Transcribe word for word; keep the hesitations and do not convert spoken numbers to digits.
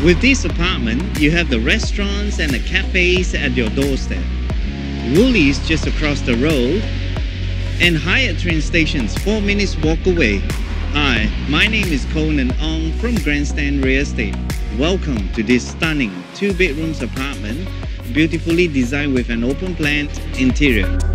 With this apartment, you have the restaurants and the cafes at your doorstep. Woolies just across the road, and Highett train stations four minutes walk away. Hi, my name is Conan Ong from Grandstand Real Estate. Welcome to this stunning two bedrooms apartment, beautifully designed with an open plan interior.